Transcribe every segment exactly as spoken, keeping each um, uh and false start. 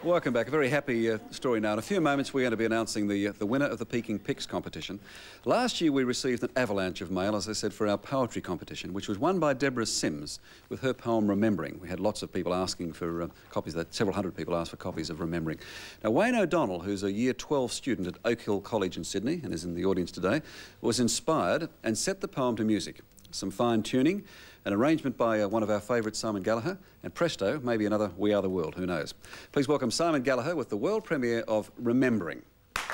Welcome back. A very happy uh, story now. In a few moments, we're going to be announcing the, uh, the winner of the Peking Picks competition. Last year, we received an avalanche of mail, as I said, for our poetry competition, which was won by Deborah Sims with her poem Remembering. We had lots of people asking for uh, copies of that. Several hundred people asked for copies of Remembering. Now, Wayne O'Donnell, who's a Year twelve student at Oak Hill College in Sydney and is in the audience today, was inspired and set the poem to music. Some fine tuning, an arrangement by uh, one of our favourites, Simon Gallaher, and presto, maybe another We Are the World, who knows. Please welcome Simon Gallaher with the world premiere of Remembering.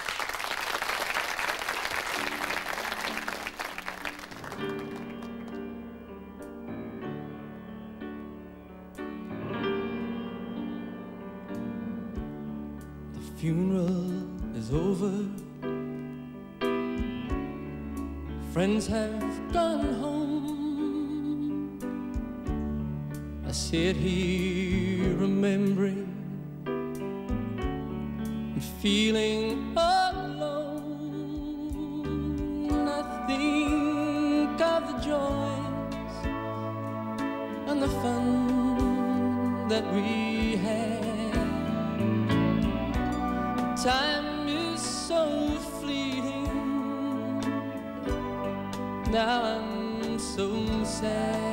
The funeral is over, friends have gone home. I sit here remembering and feeling alone. I think of the joys and the fun that we had. Time is so fleeting, now I'm so sad.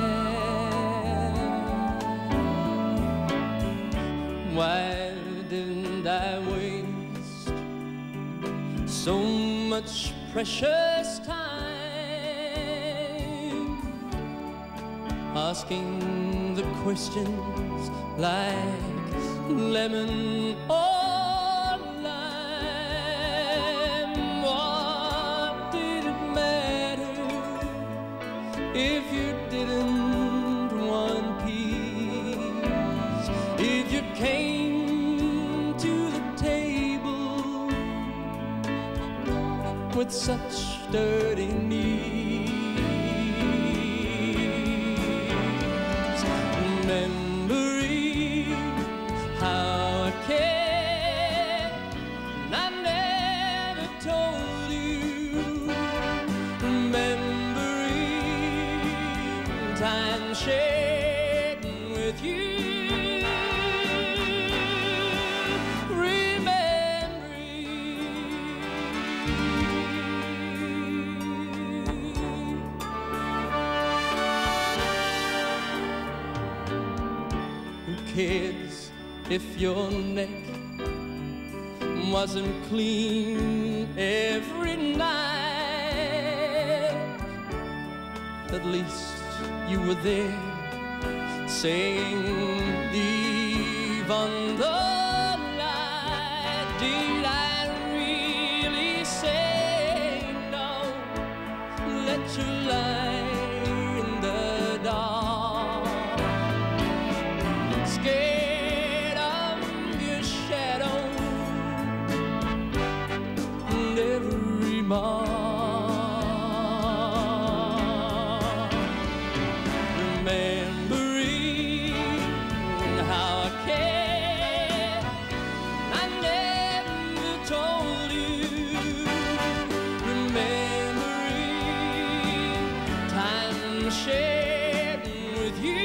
Why didn't I waste so much precious time asking the questions like lemon or lime? What did it matter if you didn't want peace? If you came to the table with such dirty needs, memory, how I care, and I never told you. Memory, time shared with you. Who cares if your neck wasn't clean every night? At least you were there saying, leave on the light. Did I really say no? Let you lie in the dark, scared of your shadow and every mark. Remembering how I care, I never told you. Remembering time shared with you.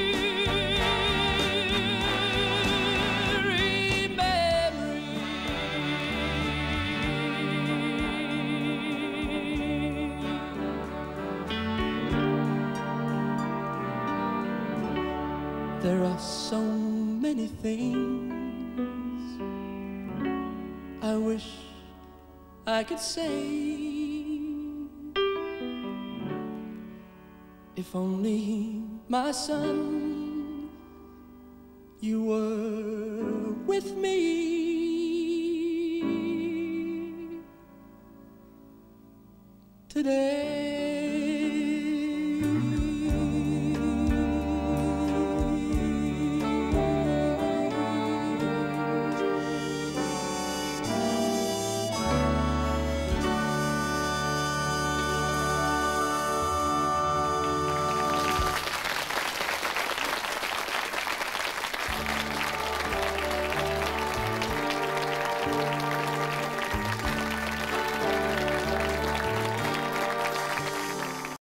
There are so many things I wish I could say. If only, my son, you were with me.